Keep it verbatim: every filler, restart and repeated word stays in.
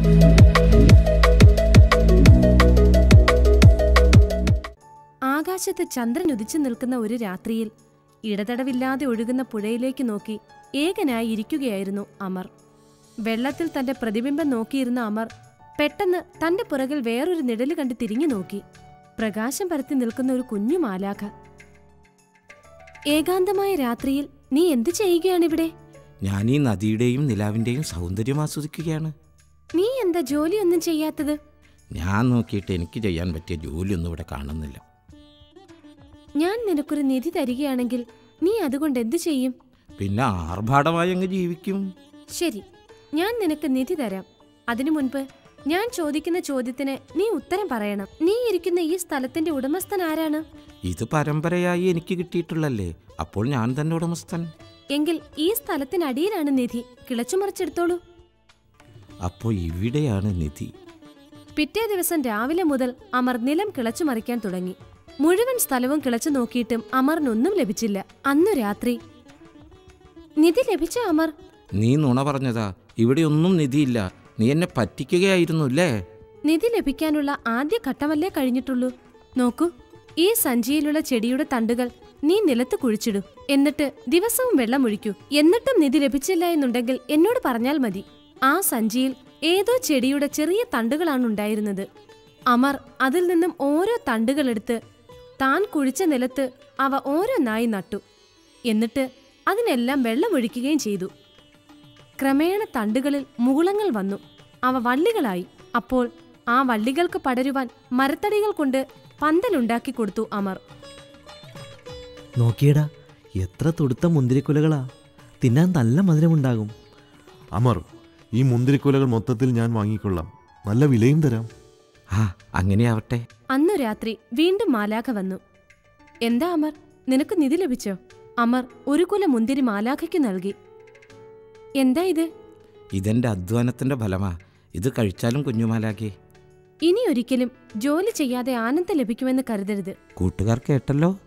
ആകാശത്ത് ചന്ദ്രൻ ഉദിച്ചു നിൽക്കുന്ന ഒരു രാത്രിയിൽ ഇടതടവില്ലാതെ ഒഴുകുന്ന പുഴയിലേക്ക് നോക്കി ഏകനായി ഇരിക്കുകയായിരുന്നു അമർ. വെള്ളത്തിൽ തന്റെ പ്രതിബിംബം നോക്കിയിരുന്ന അമർ പെട്ടെന്ന് തന്റെ പുറകിൽ വേറൊരു നിഴല് കണ്ട് തിരിഞ്ഞു നോക്കി. പ്രകാശം പരത്തി നിൽക്കുന്ന ഒരു കുഞ്ഞു മാലാഖ. ഏകാന്തമായ രാത്രിയിൽ നീ എന്തു ചെയ്യുകയാണിവിടെ? ഞാൻ ഈ നദിയുടെയും നിലാവിന്റെയും സൗന്ദര്യം ആസ്വദിക്കുകയാണ്. നീ എന്താ ജോലിയൊന്നും ചെയ്യാത്തത്? ഞാൻ നോക്കിയിട്ട് എനിക്ക് ചെയ്യാൻ പറ്റിയ ജോലിയൊന്നും ഇവിടെ കാണുന്നില്ല. ഞാൻ നിനക്കൊരു നിധി തരികയാണെങ്കിൽ നീ അതുകൊണ്ട് എന്തു ചെയ്യും? പിന്നെ ആർഭാടമായി അങ്ങ് ജീവിക്കും. ശരി, ഞാൻ നിനക്ക് നിധി തരാം. അതിനു മുൻപ് ഞാൻ ചോദിക്കുന്ന ചോദ്യത്തിന് നീ ഉത്തരം പറയണം. നീ ഇരിക്കുന്ന ഈ സ്ഥലത്തിന്റെ ഉടമസ്ഥൻ ആരാണ്? ഇത് പരമ്പരയായി എനിക്ക് കിട്ടിയിട്ടുള്ളല്ലേ, അപ്പോൾ ഞാൻ തന്നെ ഉടമസ്ഥൻ. എങ്കിൽ ഈ സ്ഥലത്തിനടിയിലാണ് നിധി. കിളച്ചുമറിച്ചെടുത്തോളൂ. അപ്പോ ഇവിടെയാണ് നിധി. പിറ്റേ ദിവസം രാവിലെ മുതൽ അമർ നിലം കിളച്ചുമറിക്കാൻ തുടങ്ങി. മുഴുവൻ സ്ഥലവും കിളച്ചു നോക്കിയിട്ടും അമറിനൊന്നും ലഭിച്ചില്ല. അന്നു രാത്രി നിധി ലഭിച്ച അമർ, നീ നുണ പറഞ്ഞതാ. ഇവിടെ ഒന്നും നിധിയില്ല. നീ എന്നെ പറ്റിക്കുകയായിരുന്നു അല്ലേ? നിധി ലഭിക്കാനുള്ള ആദ്യ ഘട്ടമല്ലേ കഴിഞ്ഞിട്ടുള്ളൂ. നോക്കൂ, ഈ സഞ്ചിയിലുള്ള ചെടിയുടെ തണ്ടുകൾ നീ നിലത്ത് കുഴിച്ചിടൂ. എന്നിട്ട് ദിവസവും വെള്ളമൊഴിക്കൂ. എന്നിട്ടും നിധി ലഭിച്ചില്ല എന്നുണ്ടെങ്കിൽ എന്നോട് പറഞ്ഞാൽ മതി. ആ സഞ്ചിയിൽ ഏതോ ചെടിയുടെ ചെറിയ തണ്ടുകളാണ് ഉണ്ടായിരുന്നത്. അമർ അതിൽ നിന്നും ഓരോ തണ്ടുകളെടുത്ത് താൻ കുഴിച്ച നിലത്ത് അവ ഓരോന്നായി നട്ടു. എന്നിട്ട് അതിനെല്ലാം വെള്ളമൊഴിക്കുകയും ചെയ്തു. ക്രമേണ തണ്ടുകളിൽ മുകുളങ്ങൾ വന്നു. അവ വള്ളികളായി. അപ്പോൾ ആ വള്ളികൾക്ക് പടരുവാൻ മരത്തടികൾ കൊണ്ട് പന്തലുണ്ടാക്കി കൊടുത്തു അമർ. നോക്കിയടാ, എത്ര തുടുത്ത മുന്തിരിക്കുലകളാ! തിന്നാൻ നല്ല മധുരമുണ്ടാകും. അമർ, ഈ മുന്തിരിക്കുലകൾ മൊത്തത്തിൽ ഞാൻ വാങ്ങിക്കൊള്ളാം. നല്ല വിലയും തരാം. ആ, അങ്ങനെയാവട്ടെ. അന്നു രാത്രി വീണ്ടും മാലാഖ വന്നു. എന്താ അമർ, നിനക്ക് നിധി ലഭിച്ചോ? അമർ ഒരു കുല മുന്തിരി മാലാഖയ്ക്ക് നൽകി. എന്താ ഇത്? ഇതെന്റെ അധ്വാനത്തിന്റെ ഫലമാ. ഇത് കഴിച്ചാലും കുഞ്ഞുമാലാഖേ. ഇനി ഒരിക്കലും ജോലി ചെയ്യാതെ ആനന്ദം ലഭിക്കുമെന്ന് കരുതരുത്. കൂട്ടുകാർ കേട്ടല്ലോ.